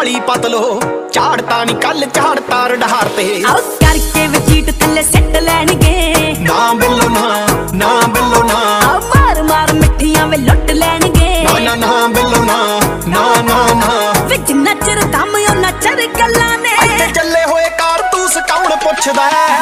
वाली पतलो झाड़ता नी कल झाड़ता रडार ते करके वचीट थल्ले सिट लैणगे ना बिल्लो ना ना बिल्लो ना मार मार मिठियां वे लुट लैणगे ना ना बिल्लो ना ना ना ना विच नचर दम ओ नचर गल्लां ने चले होए कारतूस कौन पुछदा है